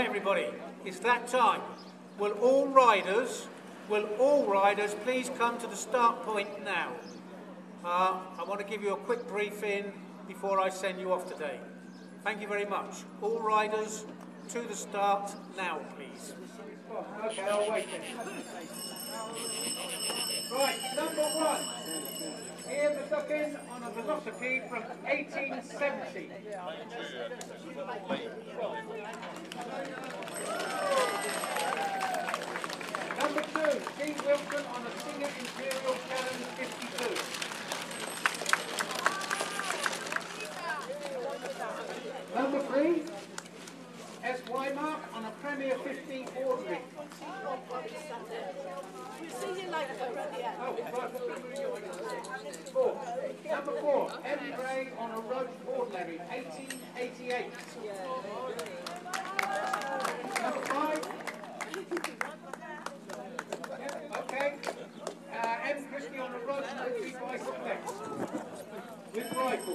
Right, everybody, it's that time. Will all riders please come to the start point now? I want to give you a quick briefing before I send you off today. Thank you very much. All riders to the start now, please. Okay, I'll wait then. Right, number one. Here the ducking on a velocipede from 1870. Number two, G. Wilson on a Singer Imperial Challenge 52. Number three, S. Wymark on a Premier 50 Ordinary. See you later at the end. Number four, M. Gray on a Roach Ordinary, 1888. Number five. Okay. M. Christie on a Roach Military Bicyclex with rifle.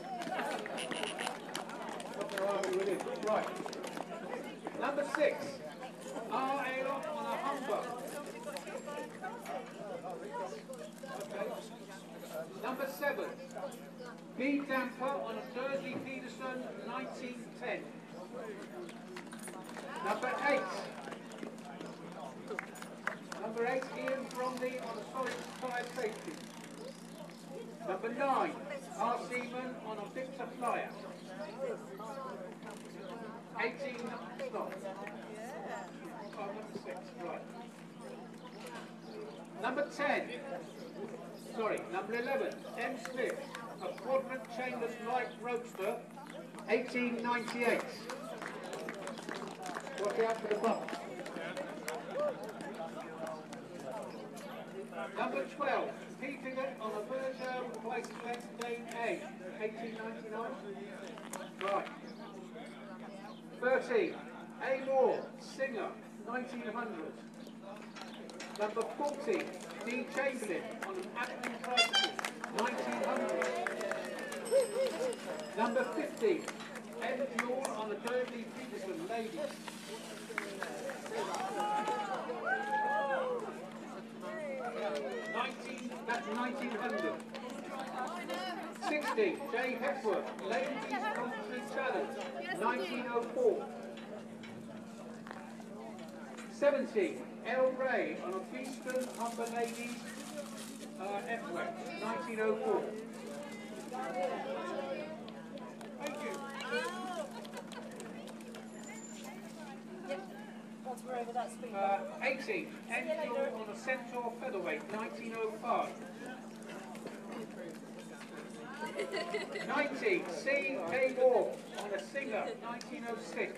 Right. Number six, R. Aylock on a Humber. Okay. Number seven, B. Damper on a Dursley Peterson 1910. Number eight, Ian Bromley on a Solid Fire Safety. Number 9, R. Seaman on a Victor Flyer. 18 stop. Oh, number 6, right. Number 11, M. Smith, a Quadrant Chambers Light Roadster, 1898. Watch out for the bump. Number 12, P. Piggott on a Virgil Bicyclex Lane A, 1899. Right. 13, A. Moore, Singer, 1900. Number 14, D. Chamberlain on an Acton Tricycle, 1900. Number 15, M. Newell on a Dursley Peterson Lady. That's 1900. 16, J. Hepworth, Ladies Country Challenge, 1904. 17, L. Ray on a Beeston Humber Ladies F-Web, 1904. Thank you. Once we're over that speed. 18, N. on a Centaur Featherweight, 1905. 19, C. K. Moore on a Singer, 1906.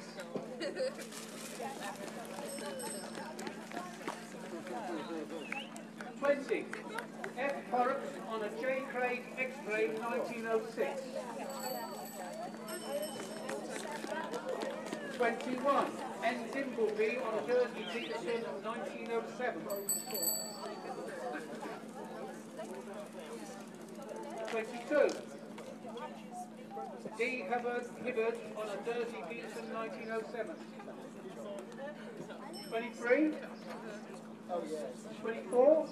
20, F. Horrocks on a J. Craig X-Ray, 1906. 21, N. Dimbleby on a Jersey Peterson, 1907. 22, D. Hibbard on a Jersey Peterson, 1907. 23, 24,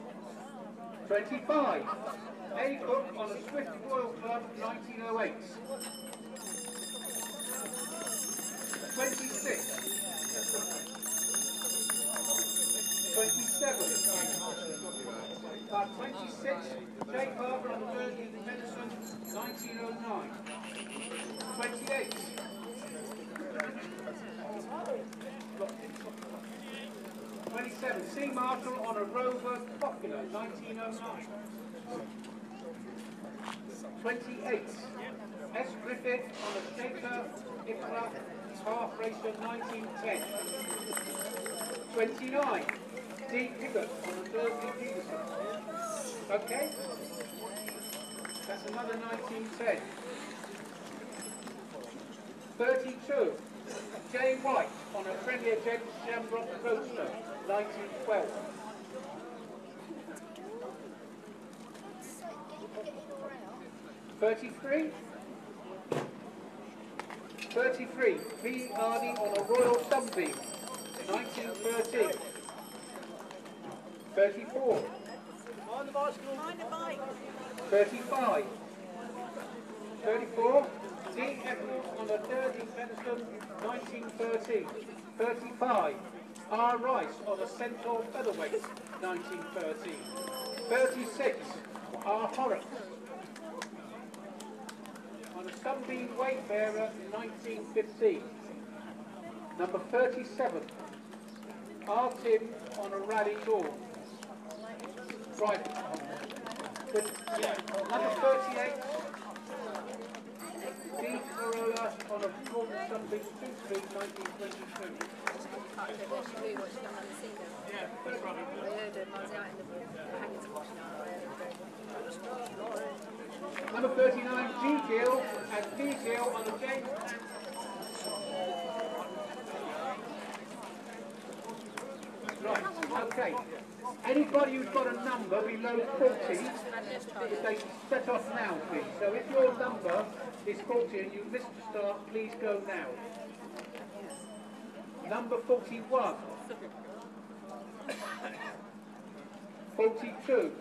25, A. Cook on a Swift Royal Club, 1908. 26, 27, 26, J. Parker on Jersey Medicine, 1909. 28, 27, C. Marshall on a Rover Popular, 1909. 28, S. Griffith on a Shaker Ikra Half Racer, 1910. 29, D. Piggott on a Dursley Peterson. Okay? That's another 1910. 32, J. White on a Premier Gents Shamrock Roadster, 1912. 33, 33, P. Hardy on a Royal Sunbeam, 1913. 34. Mind the bicycle. Mind the bike. 35. 34, D. Eccles on a Derby Benson, 1913. 35, R. Rice on a Centaur Featherweight, 1913. 36, R. Horrocks on a Sunbeam Wayfarer, 1915. Number 37, R. Tim on a Rally Dawn. Right. Number 38, D. Corolla on a Gordon Sunbeam 2 Street, 1922. Yeah, that's right. Number 39, G. Gill and D. Gill on the James and... Right, okay. Anybody who's got a number below 40, they set off now, please. So if your number is 40 and you missed the start, please go now. Number 41. 42.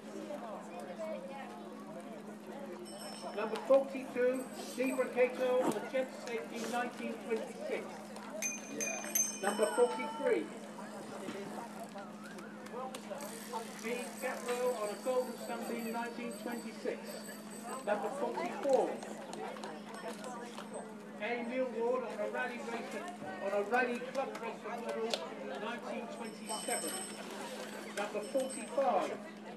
Number 42, Debricato on the Jet Safety 1926. Number 43. B. Catwell on a Golden Sunbeam 1926. Number 44. A. Millward on a rally racer, on a rally club racer model 1927. Number 45.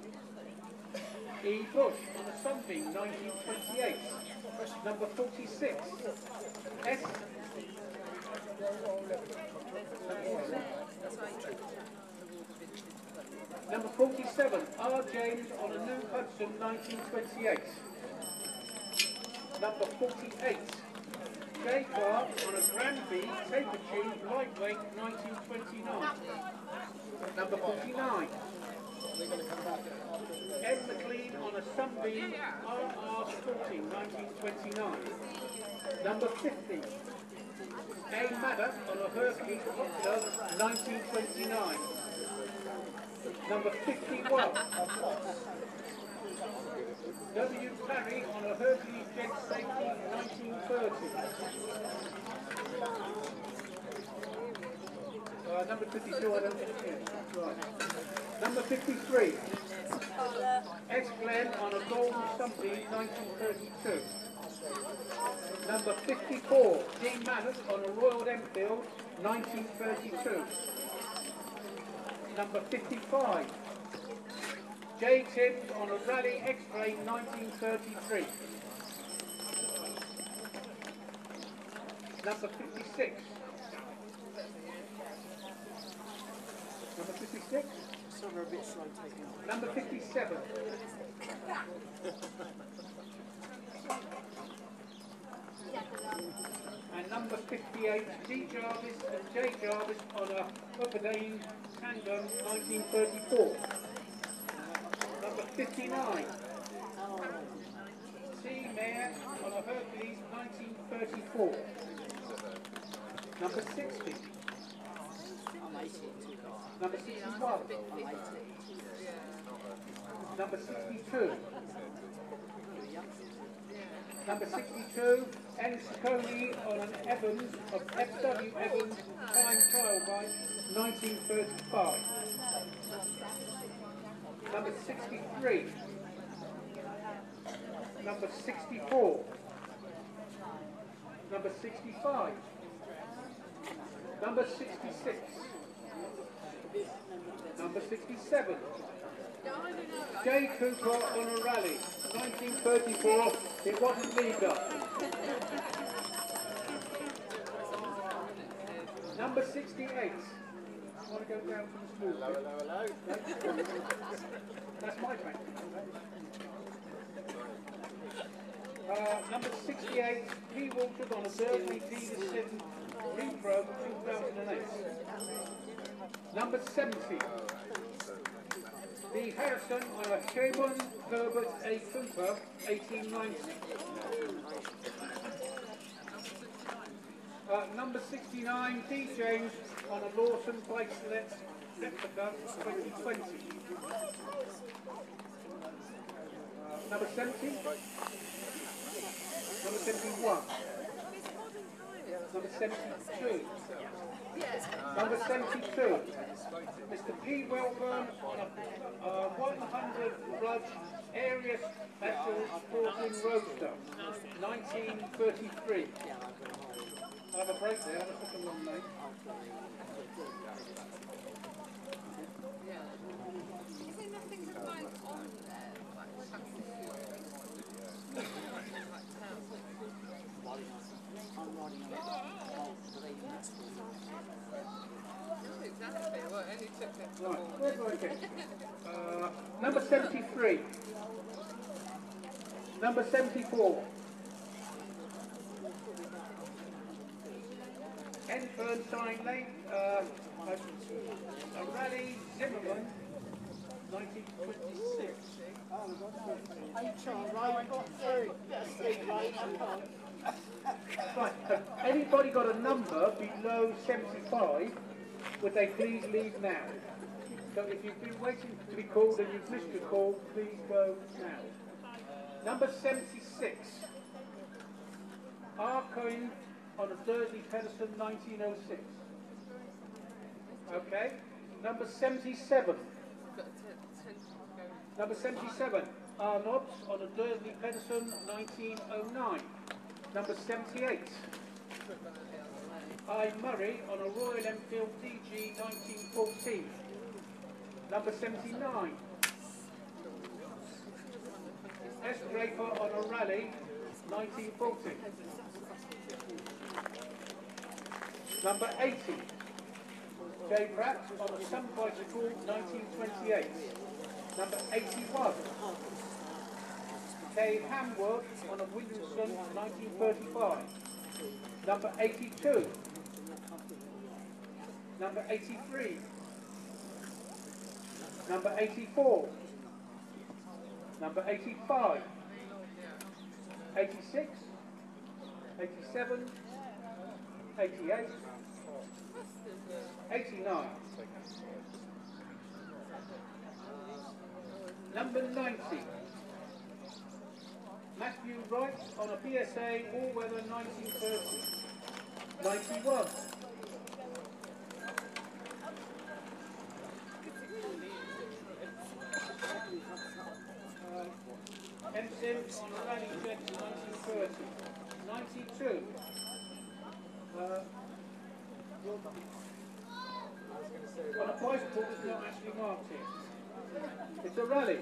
E. Bush on a Sunbeam 1928. Number 46. S. Number 47, R. James on a New Hudson 1928. Number 48, J. Clark on a Granby Taper Tube Lightweight 1929. Number 49, M. McLean on a Sunbeam RR Sporting 1929. Number 50, A. Maddox on a Hercules Popular 1929. Number 51, W. Parry on a Hercules Jet Safety 1930. Number 52, I don't think it is. Right. Number 53, S. Glenn on a Golden Sunbeam 1932. Number 54, D. Maddox on a Royal Enfield 1932. Number 55, J. Tibbs on a Rally X-Ray 1933. Number 56. Number 56? Some are a bit slow taking off. Number 57. And number 58, D. Jarvis and J. Jarvis on a Upperdane Tandem 1934. Number 59, C. Mayer on a Hercules 1934. Number 60. I'm 80. Number 61. I'm 80. Number 62. Number 62, N. Ciccone on an Evans of FW Evans time trial bike 1935. Number 63. Number 64. Number 65. Number 66. Number 67. J. Cooper on a rally, 1934. It wasn't legal. Number 68. I want to go down to the small. Hello. That's my track. Number 68, P. Walters on a Derby D7 Repro 2008. Number 70, the Harrison on a Sherwin Herbert A. Cooper 1890. Number 69, D. James on a Lawson Bracelet replica 2020. Number 70. Number 71. Number 72. Number 72. Mr. P. Welburn on a 100 Rudge Area Special Sporting Roadster 1933. I have a break there, I took a long name. Is there nothing like on there? Right, where do I get? Number 73. Number 74. N. Bernstein Lane, a rally Zimmerman, 1926. Right, have anybody got a number below 75? Would they please leave now? So if you've been waiting to be called and you've missed your call, please go now. Number 76. R. Cohen on a Dursley Pedersen 1906. Okay. Number 77. Number 77. R. Nobbs on a Dursley Pedersen 1909. Number 78. I. Murray on a Royal Enfield DG 1914. Number 79. S. Draper on a Rally 1940. Number 80. J. Pratt on a Sun Bicycle 1928. Number 81. K. Hamworth on a Williamson 1935. Number 82. Number 83. Number 84. Number 85. 86. 87. 88. 89. Number 90. Matthew Wright on a PSA all-weather 1930. 91. Benson on a rally jet 1930. 92. On a bicycle that's not actually marked here. It's a rally.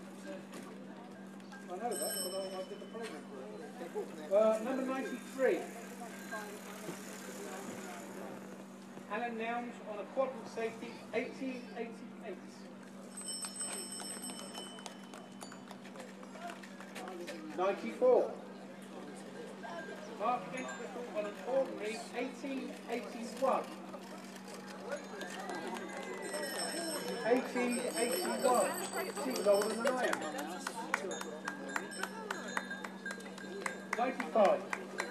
I know that, but I did the program. Number 93. Alan Nouns on a quadrant safety 1888. '94. Mark Entwistle on an ordinary 1881. 1881. She's older than I am. 95.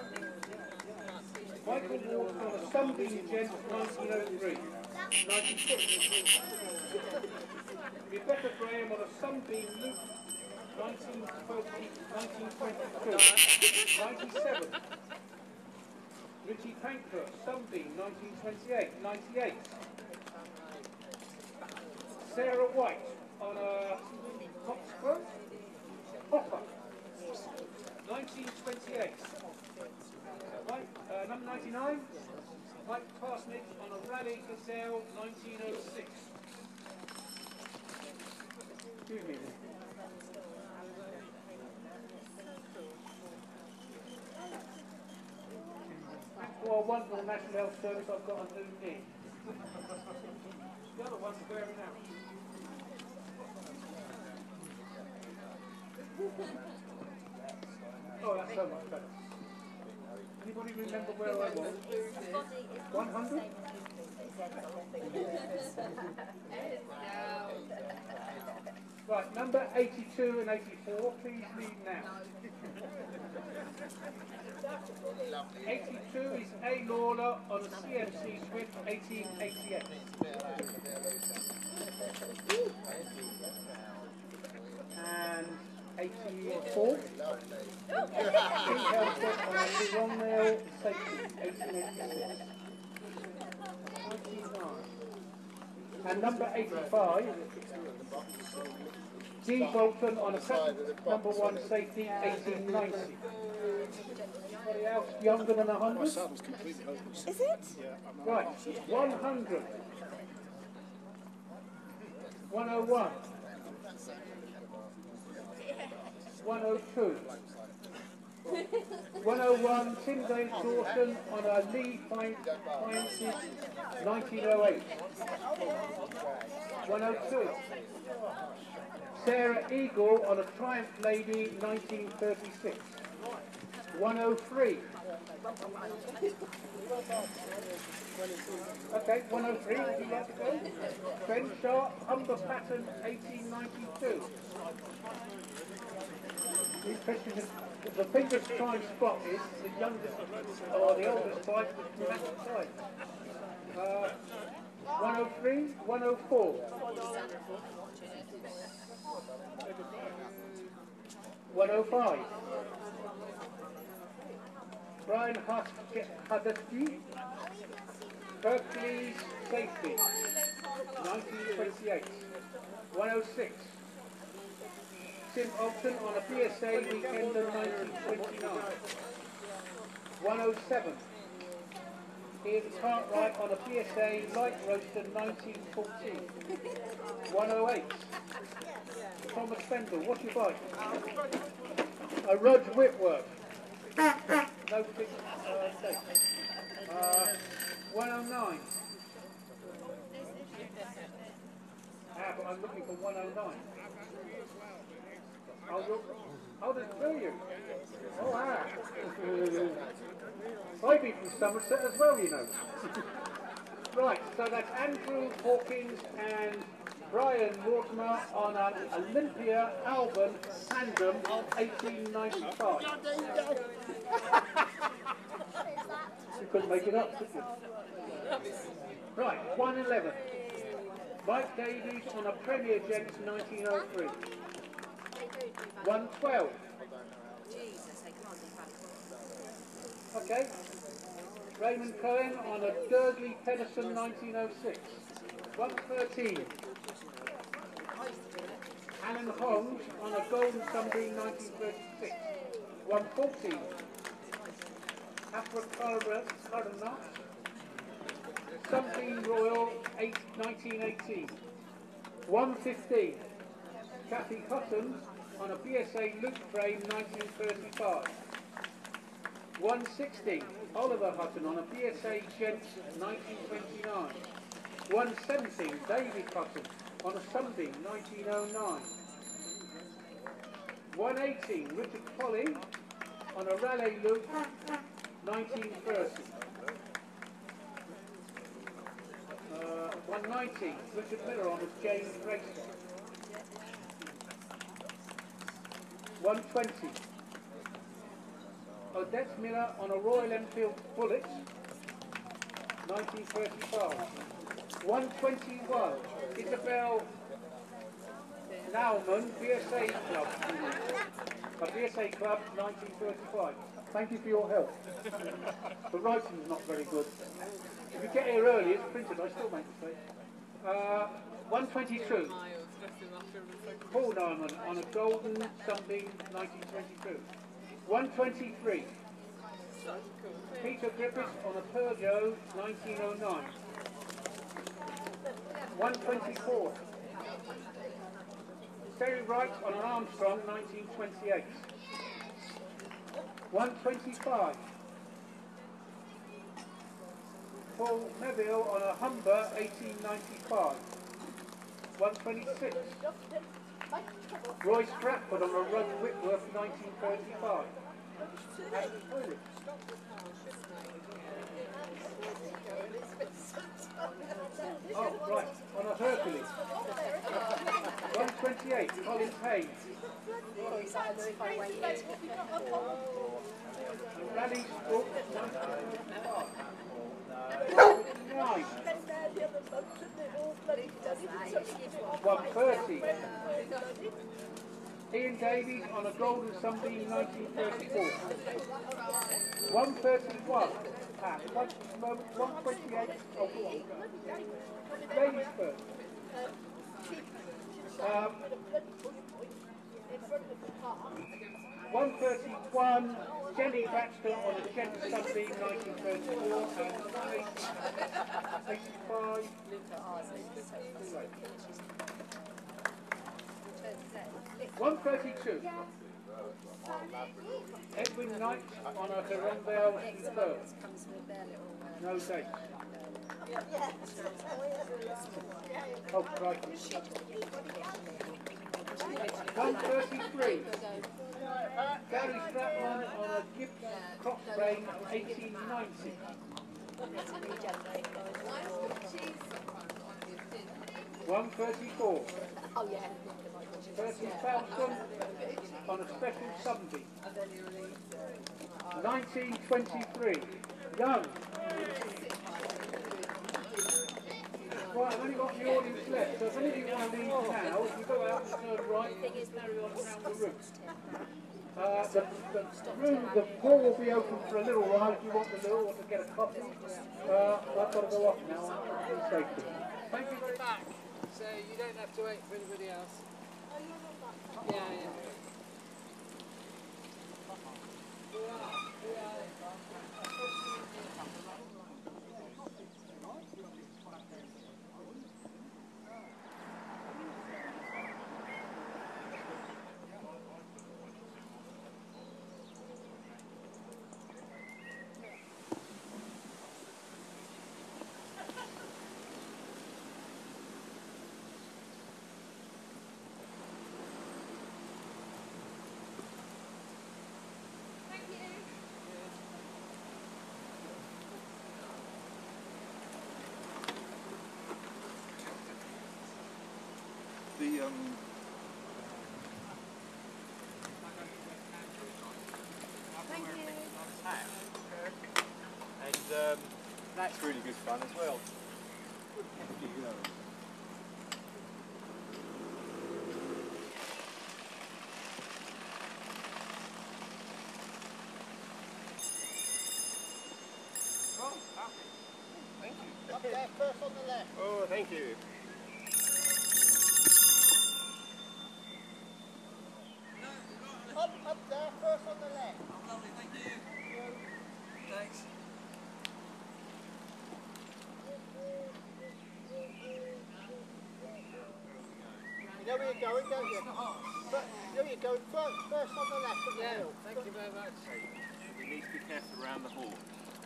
Michael Ward on a Sunbeam Gent 1903. 96. Rebecca Graham on a Sunbeam Luke 1922. 97. Richie Pankhurst, Sunbeam 1928. 98. Sarah White on a Cotswold Hopper 1928. Number 99. Mike Parsonage on a Rally Gazelle 1906. Excuse me. For a wonderful National Health Service, I've got a new knee. The other one's wearing out. Oh, that's so much better. Anybody remember where I was? 100? Right, number 82 and 84, please leave now. 82 is A. Lawler on a CMC Swift 1888. And 84. Pete Helper on a Longnail Safety 1886. 99. And number 85. D. Bolton on a present number 1 Safety 1890. Anybody else younger than 100? My son was completely hopeless. Is it? Yeah, Right, 100. 101. 102. 101, Tyndale Dawson on a Lee Francis 1908. 102. Sarah Eagle on a Triumph Lady 1936. 103. Okay, 103, would you like to go? Ben Sharp, Humber Pattern 1892. These questions, the thing to try and spot is the youngest or the oldest bike with the maximum size. 103, 104. 105. Brian Huddersky, Berkeley's Safety, 1928. 106. Tim Upton on a PSA weekend of 1929. 107. Ian Cartwright on a PSA light roaster 1914. 108. Thomas Spendle, what's your bike? A Rudge Whitworth. No fixed date. 109. But I'm looking for 109. I'll just tell you. Oh, I've been from Somerset as well, you know. Right, so that's Andrew Hawkins and Brian Mortimer on an Olympia Alban Tandem 1895. You couldn't make it up, could you? Right, 111. Mike Davies on a Premier Gents 1903. 112. Okay. Raymond Cohen on a Dursley Pedersen 1906. 113. Alan Holmes on a Golden Sunbeam 1936. 114. Africana Sunbeam Royal 1918. 115. Kathy Hutton on a BSA Loop Frame 1935. 116. Oliver Hutton on a BSA Gents 1929. 117. David Hutton on a Sunbeam 1909. 118. Richard Colley on a Raleigh Loop 1930. 119. Richard Miller on a James Racer. 120. Odette Miller on a Royal Enfield Bullet, 1935. 121. Isabel Naumann, BSA Club. A BSA Club, 1935. Thank you for your help. The writing's not very good. If you get here early, it's printed. I still make mistakes. 122. Paul Nyman on a Golden Sunbeam 1922. 123. Peter Griffiths on a Peugeot 1909. 124. Terry Wright on an Armstrong 1928. 125. Paul Neville on a Humber 1895. 126. Roy Stratford on a Rudge Whitworth 1935. Oh, right, on a Hercules. 127. 28, Colin Payne. Rally Sport 129. 130. Ian Davies on a Golden Sunbeam 1934. 131. 128. Oh, go on. Ladies first. 131, Jenny Baxter on a Gent Sunbeam 1934 and 85. 132, Edwin Knight on a Hirondelle third. No date. Oh, crikey. 133. Gary Stratman on a Gibbs Crop Brain 1890. 134. Percy Falston on a Special Sunbeam. 1923. Young. Right, I've only got the audience left, so if any of you want to leave now, if you go out and turn right, carry on around the room. The hall will be open for a little while if you want to or to get a coffee. I've got to go off now. Safety. Thank you very much. So you don't have to wait for anybody else. Yeah. And that's really good fun as well. Oh, thank you. Up there, first on the left. Oh, thank you. Up there, first on the left. Oh, lovely, thank you. Thanks. You know where you're going, don't you? But, you know where you're going, first on the left of the hill. Thank you very much. We need to be careful around the hall.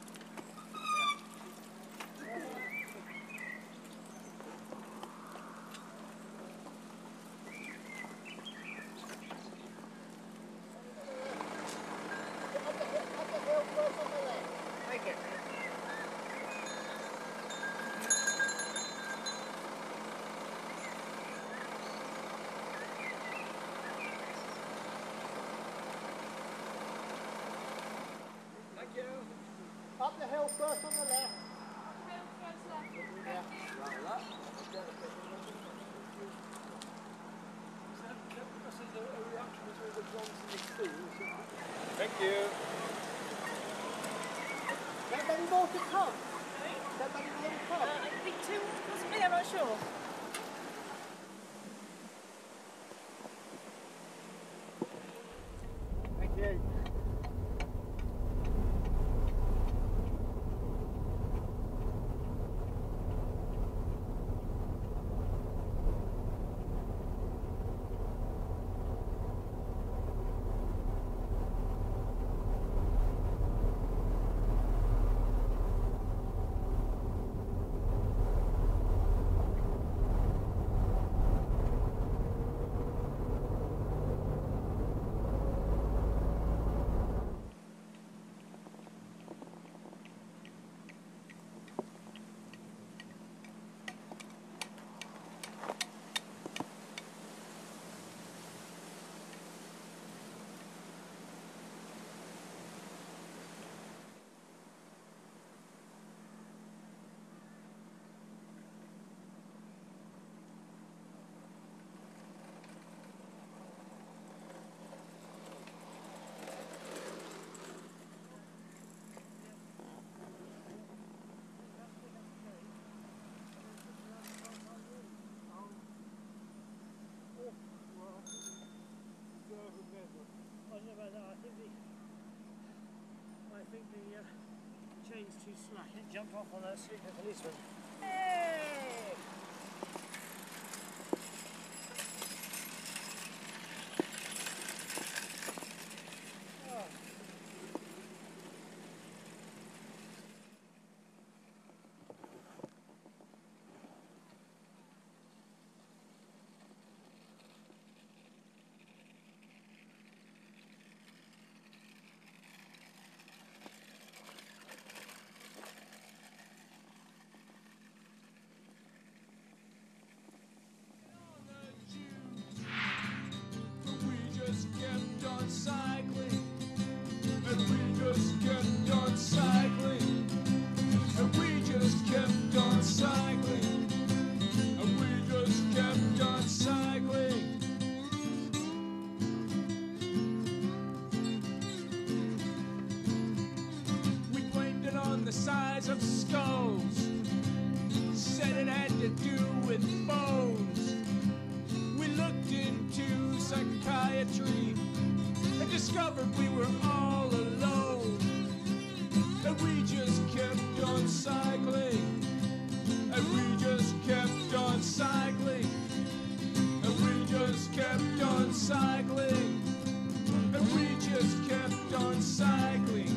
Up the hill first on the left. Thank you. That many more to come? That many more to come? I think two, possibly, I'm not sure. Thank you. think the chain's too slack. It jumped off on a sleeping policeman. Hey! The size of skulls, said it had to do with bones. We looked into psychiatry and discovered we were all alone. And we just kept on cycling, and we just kept on cycling, and we just kept on cycling, and we just kept on cycling.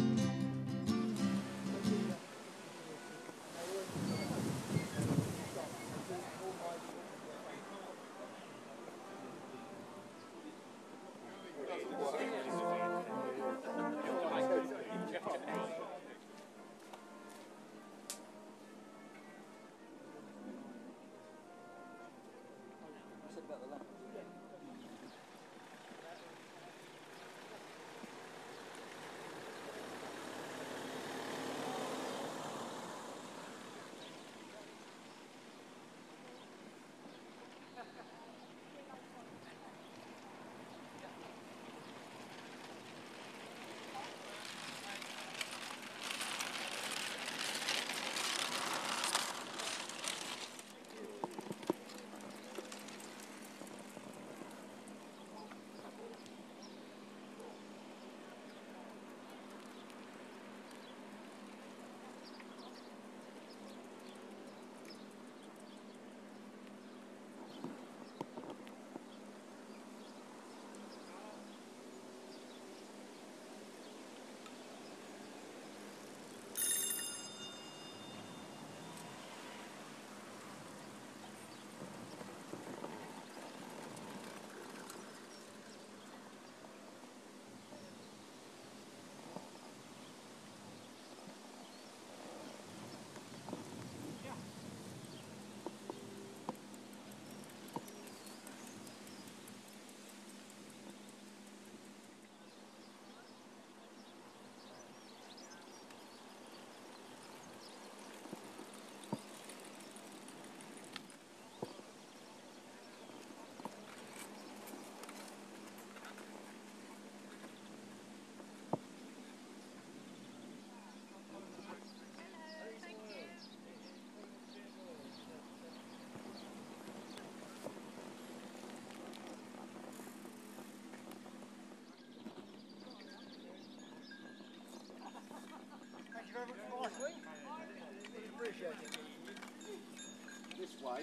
This way.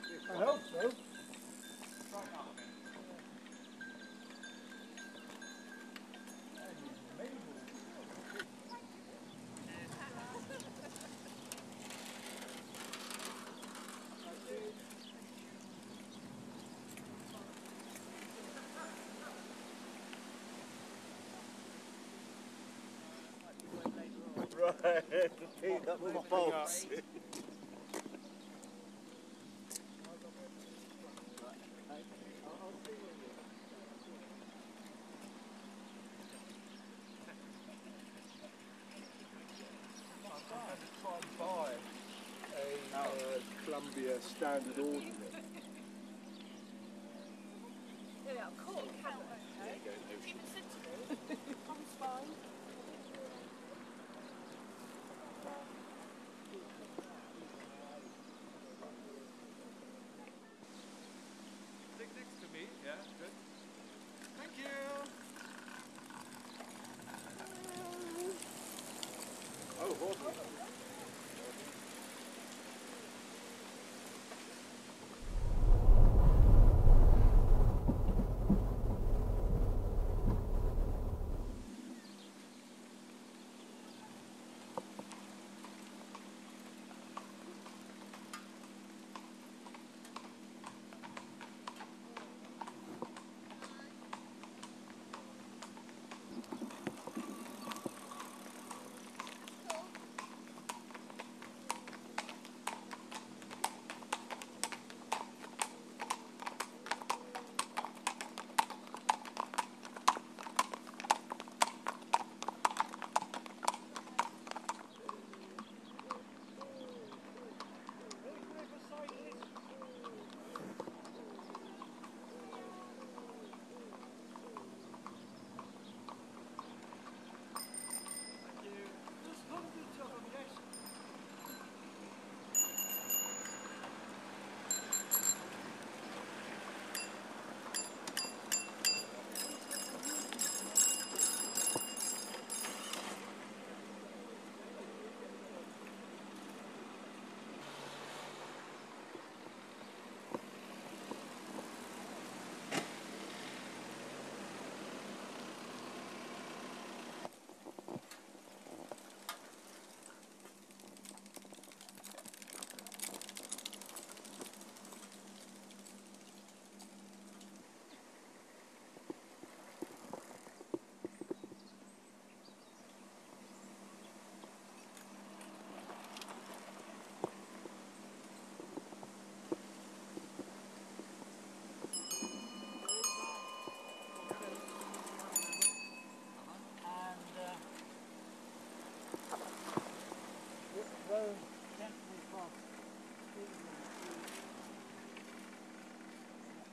I hope so. Right, keep up with my bolts. Try and buy a Columbia standard ordinance. Yeah, cool. Keep it sensible. Comes fine. Sit next to me, yeah, good. Thank you.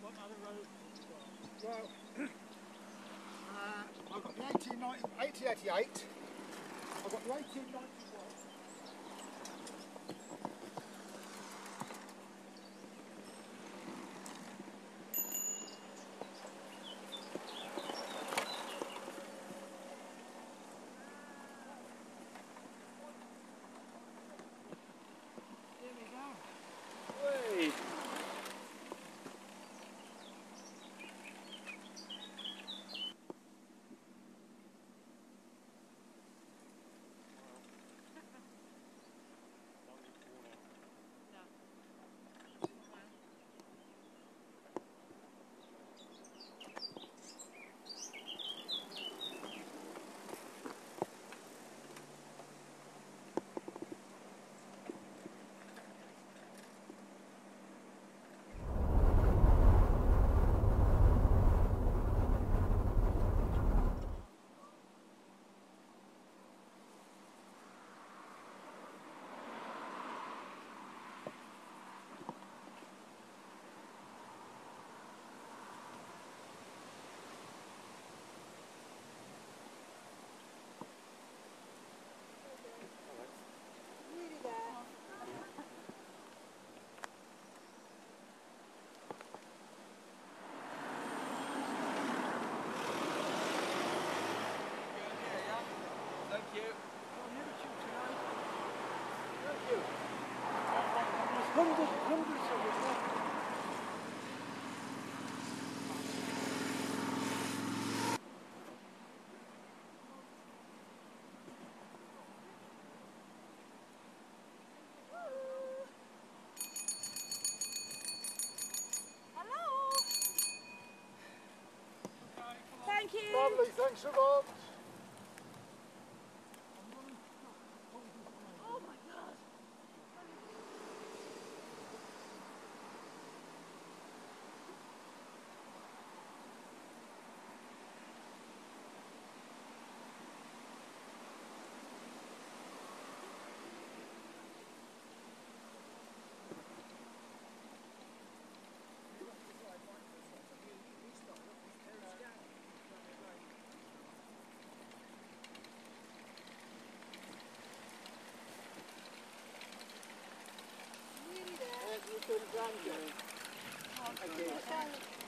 Well, I've got the 1888. I've got the 1891. Hey. Thank you. Hundreds of them. Hello. Thank you. Lovely, thanks a lot. Oh my God. You've been grand, Jane.